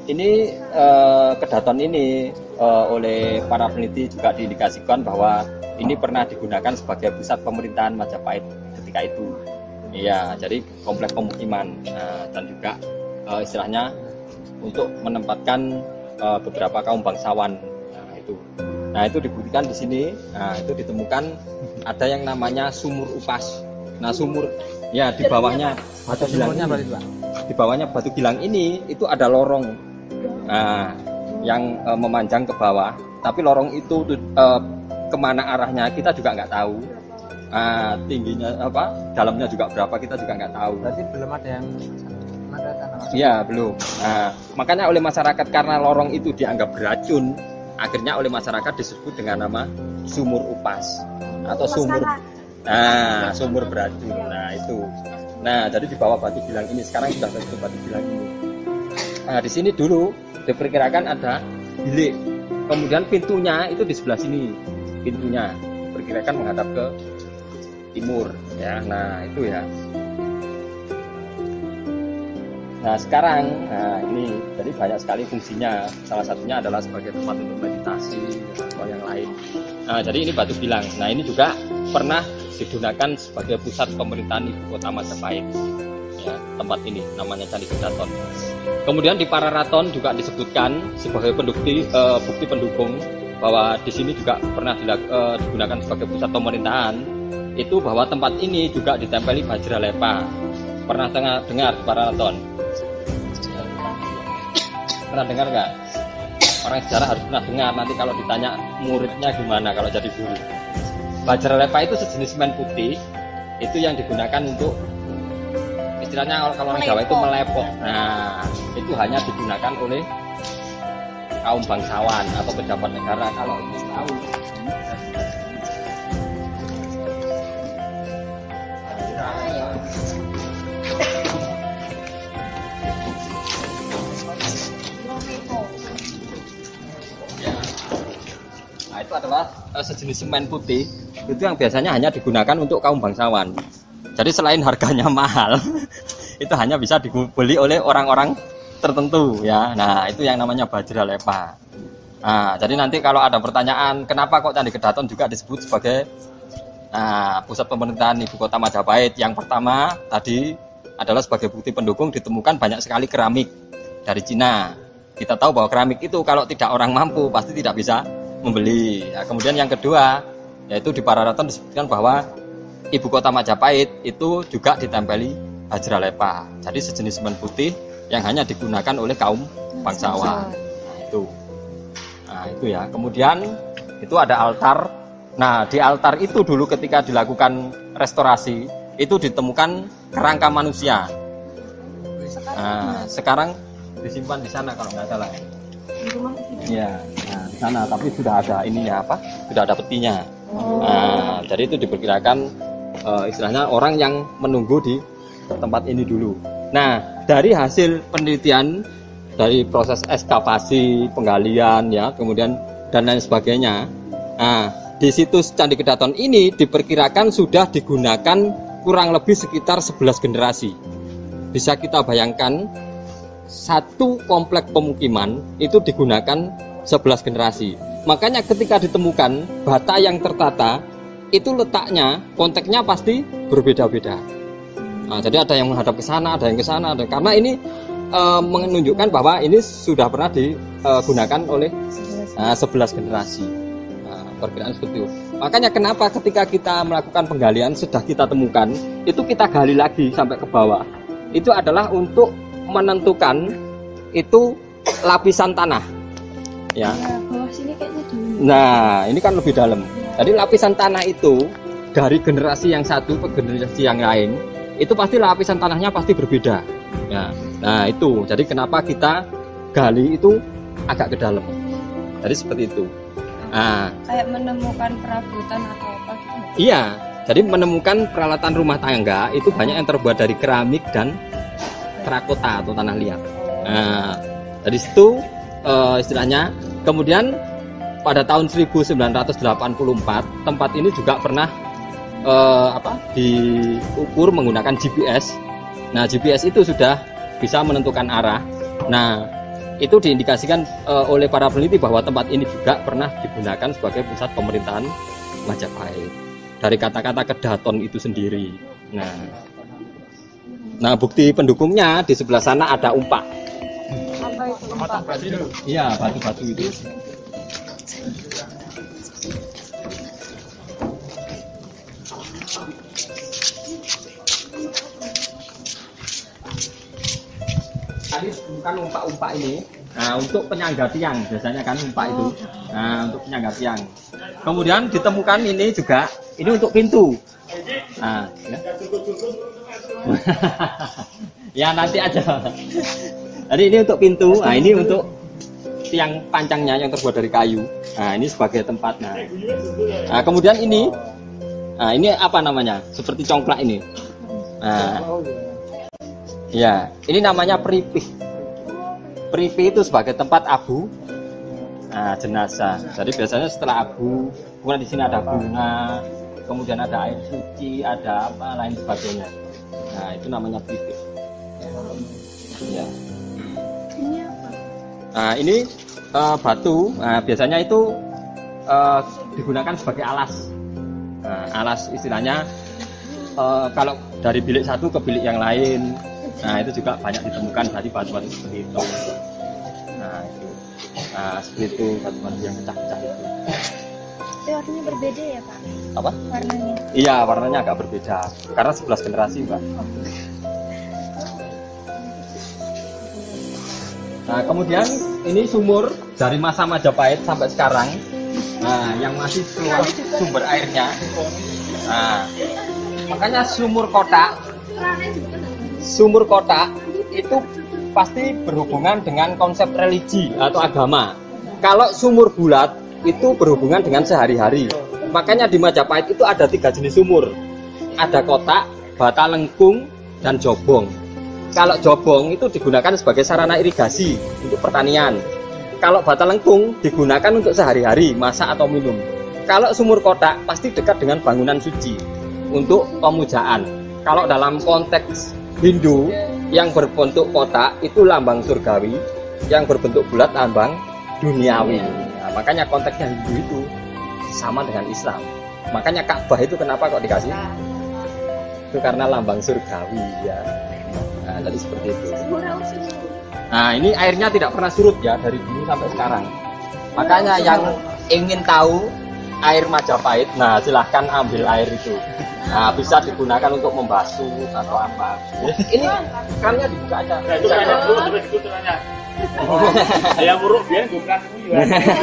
ini kedaton ini oleh para peneliti juga diindikasikan bahwa ini pernah digunakan sebagai pusat pemerintahan Majapahit ketika itu. Iya, jadi kompleks pemukiman dan juga istilahnya untuk menempatkan beberapa kaum bangsawan. Nah itu dibuktikan di sini. Nah itu ditemukan ada yang namanya sumur upas. Nah sumur ya di bawahnya batu gilang ini, di bawahnya batu gilang ini itu ada lorong yang memanjang ke bawah. Tapi lorong itu kemana arahnya kita juga nggak tahu. Tingginya dalamnya juga berapa kita juga nggak tahu. Berarti belum ada yang Iya belum. Makanya oleh masyarakat karena lorong itu dianggap beracun, akhirnya oleh masyarakat disebut dengan nama sumur upas atau sumur sumur beracun. Nah itu. Nah jadi di bawah batu gilang ini sekarang sudah tertutup batu gilang ini. Nah di sini dulu diperkirakan ada bilik. Kemudian pintunya itu di sebelah sini. Pintunya diperkirakan menghadap ke timur ya. Nah itu ya. Nah sekarang, ini jadi banyak sekali fungsinya. Salah satunya adalah sebagai tempat untuk meditasi atau yang lain. Nah jadi ini batu gilang. Nah ini juga pernah digunakan sebagai pusat pemerintahan ibu kota Majapahit. Ya, tempat ini namanya Candi Kedaton. Kemudian di Pararaton juga disebutkan sebagai bukti pendukung bahwa di sini juga pernah digunakan sebagai pusat pemerintahan. Itu bahwa tempat ini juga ditempeli Bajralepa. Pernah dengar Pararaton? Pernah dengar nggak? Orang sejarah harus pernah dengar. Nanti kalau ditanya muridnya gimana kalau jadi guru. Bajralepa itu sejenis semen putih. Itu yang digunakan untuk istilahnya kalau orang Jawa itu melepok. Nah itu hanya digunakan oleh kaum bangsawan atau pejabat negara. Kalau ingin tahu itu adalah sejenis semen putih itu yang biasanya hanya digunakan untuk kaum bangsawan. Jadi selain harganya mahal itu hanya bisa dibeli oleh orang-orang tertentu ya. Nah itu yang namanya Bajralepa. Nah jadi nanti kalau ada pertanyaan kenapa kok Candi Kedaton juga disebut sebagai pusat pemerintahan ibu kota Majapahit, yang pertama tadi adalah sebagai bukti pendukung ditemukan banyak sekali keramik dari Cina. Kita tahu bahwa keramik itu kalau tidak orang mampu pasti tidak bisa membeli. Nah, kemudian yang kedua yaitu di Pararaton disebutkan bahwa ibu kota Majapahit itu juga ditempeli Bajralepa. Jadi sejenis semen putih yang hanya digunakan oleh kaum bangsawan. Nah itu ya. Kemudian itu ada altar. Nah di altar itu dulu ketika dilakukan restorasi itu ditemukan kerangka manusia. Nah sekarang disimpan di sana kalau nggak salah. Iya, nah di sana tapi sudah ada ininya sudah ada petinya. Nah, jadi itu diperkirakan istilahnya orang yang menunggu di tempat ini dulu. Nah, dari hasil penelitian dari proses ekskavasi, penggalian ya, kemudian dan lain sebagainya. Nah, di situs Candi Kedaton ini diperkirakan sudah digunakan kurang lebih sekitar 11 generasi. Bisa kita bayangkan satu komplek pemukiman itu digunakan 11 generasi. Makanya ketika ditemukan bata yang tertata itu letaknya, konteksnya pasti berbeda-beda. Nah, jadi ada yang menghadap ke sana, ada yang ke sana, karena ini menunjukkan bahwa ini sudah pernah digunakan oleh 11 generasi. Nah, perkiraan seperti itu. Makanya kenapa ketika kita melakukan penggalian sudah kita temukan, itu kita gali lagi sampai ke bawah. Itu adalah untuk menentukan itu lapisan tanah ya. Bawah sini kayaknya dulu. Nah ini kan lebih dalam. Jadi lapisan tanah itu dari generasi yang satu ke generasi yang lain itu pasti lapisan tanahnya pasti berbeda ya. Nah itu jadi kenapa kita gali itu agak ke dalam. Jadi seperti itu. Nah kayak menemukan perabotan atau apa gitu. Iya, jadi menemukan peralatan rumah tangga itu banyak yang terbuat dari keramik dan terakota atau tanah liat. Nah, dari situ istilahnya. Kemudian pada tahun 1984 tempat ini juga pernah diukur menggunakan GPS. Nah, GPS itu sudah bisa menentukan arah. Nah, itu diindikasikan oleh para peneliti bahwa tempat ini juga pernah digunakan sebagai pusat pemerintahan Majapahit. Dari kata-kata kedaton itu sendiri. Nah, bukti pendukungnya di sebelah sana ada umpak. Apa itu Pak? Iya, batu-batu itu. Tadi bukan umpak-umpak ini. Nah, untuk penyangga tiang biasanya kan umpak itu. Nah, untuk penyangga tiang. Kemudian ditemukan ini juga, ini untuk pintu. Nah, ya. Ya nanti aja. Jadi ini untuk pintu. Nah, ini untuk tiang pancangnya yang terbuat dari kayu. Nah, ini sebagai tempat. Nah, kemudian ini, nah ini apa namanya? Seperti congklak ini. Nah, ya, ini namanya peripih. Peripih itu sebagai tempat abu, nah, jenazah. Jadi biasanya setelah abu, kemudian di sini ada bunga, kemudian ada air suci, ada apa lain sebagainya. Nah, itu namanya peripih. Ya. Ini apa? Nah, ini batu. Nah, biasanya itu digunakan sebagai alas. Nah, alas istilahnya kalau dari bilik satu ke bilik yang lain. Nah, itu juga banyak ditemukan tadi batu-batu seperti itu. Nah, itu. Nah, seperti itu batu-batu yang pecah-pecah itu. Itu warnanya berbeda ya Pak? Apa? Warnanya. Iya, warnanya agak berbeda. Karena 11 generasi, Mbak. Nah, kemudian ini sumur dari masa Majapahit sampai sekarang. Nah, yang masih keluar sumber airnya. Nah, makanya sumur kotak itu pasti berhubungan dengan konsep religi atau agama. Kalau sumur bulat itu berhubungan dengan sehari-hari. Makanya di Majapahit itu ada 3 jenis sumur. Ada kotak, bata lengkung, dan jobong. Kalau jobong itu digunakan sebagai sarana irigasi untuk pertanian. Kalau bata lengkung digunakan untuk sehari-hari, masak atau minum. Kalau sumur kotak pasti dekat dengan bangunan suci untuk pemujaan. Kalau dalam konteks Hindu yang berbentuk kotak itu lambang surgawi, yang berbentuk bulat lambang duniawi. Nah, makanya konteksnya Hindu itu sama dengan Islam. Makanya Ka'bah itu kenapa kok dikasih? Itu karena lambang surgawi ya. Nah, jadi seperti itu. Nah, ini airnya tidak pernah surut ya dari dulu sampai sekarang. Makanya yang ingin tahu air Majapahit, nah silahkan ambil air itu. Nah, bisa digunakan untuk membasuh atau apa. Ini kannya dibuka aja. Nah, itu kan dulu sampai kebutuhannya. Saya buruk biar bukan juga.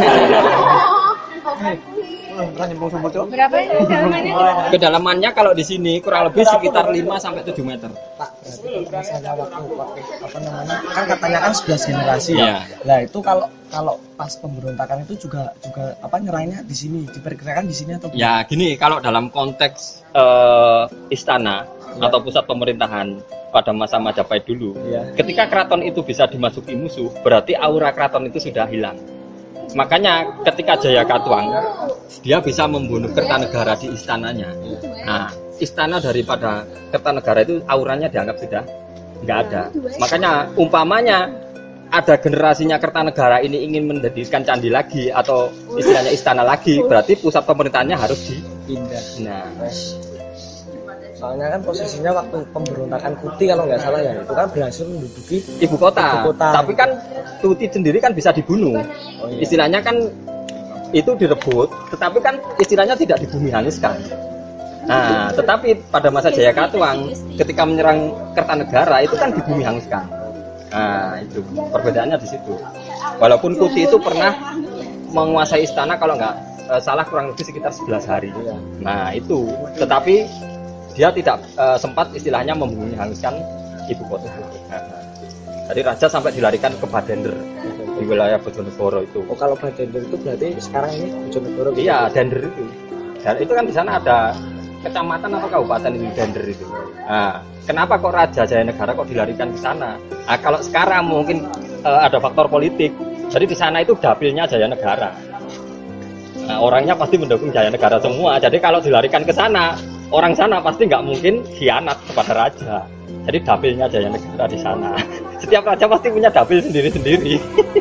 Berapa ini kedalamannya? Kedalamannya kalau di sini kurang lebih sekitar 5 sampai 7 meter. Pak, berarti misalnya waktu apa namanya? Kan katanya kan 11 generasi Iya. ya. Nah, itu kalau pas pemberontakan itu juga apa nyerahnya di sini, diperkirakan di sini atau Ya, gini, kalau dalam konteks istana atau pusat pemerintahan pada masa Majapahit dulu, ketika keraton itu bisa dimasuki musuh, berarti aura keraton itu sudah hilang. Makanya ketika Jaya Katuang dia bisa membunuh Kertanegara di istananya. Nah, istana daripada Kertanegara itu auranya dianggap sudah nggak ada. Makanya umpamanya ada generasinya Kertanegara ini ingin mendirikan candi lagi atau istilahnya istana lagi, berarti pusat pemerintahannya harus dipindah. Nah, soalnya kan posisinya waktu pemberontakan Kuti kalau nggak salah ya, itu kan berhasil menduduki ibu kota. Tapi kan Tuti sendiri kan bisa dibunuh. Oh, iya. Istilahnya kan itu direbut, tetapi kan istilahnya tidak di bumi hanguskan. Nah, tetapi pada masa Jaya Katuang ketika menyerang Kertanegara itu kan di bumi hanguskan. Nah, itu perbedaannya di situ. Walaupun Kuti itu pernah menguasai istana kalau nggak salah kurang lebih sekitar 11 hari. Nah, itu. Tetapi dia tidak sempat istilahnya membumi hanguskan ibu kota. Jadi raja sampai dilarikan ke Badender di wilayah Bojonegoro itu. Oh, kalau Badender itu berarti sekarang ini Bojonegoro. Iya, Dender itu. Dan itu kan di sana ada kecamatan atau kabupaten ini Dender itu. Nah, kenapa kok Raja Jayanegara kok dilarikan ke sana? Nah, kalau sekarang mungkin ada faktor politik. Jadi di sana itu dapilnya Jayanegara. Nah, orangnya pasti mendukung Jayanegara semua. Jadi kalau dilarikan ke sana, orang sana pasti nggak mungkin khianat kepada raja. Jadi dapilnya aja yang negara di sana. Setiap raja pasti punya dapil sendiri-sendiri.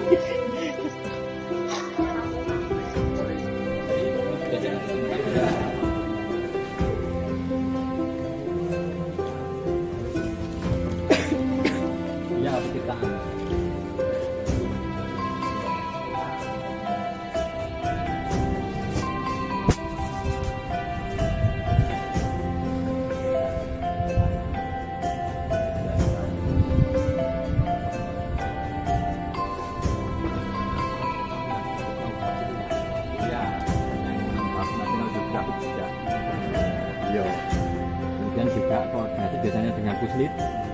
Ya kita. Iya. Kemudian juga koordinasi biasanya dengan puslit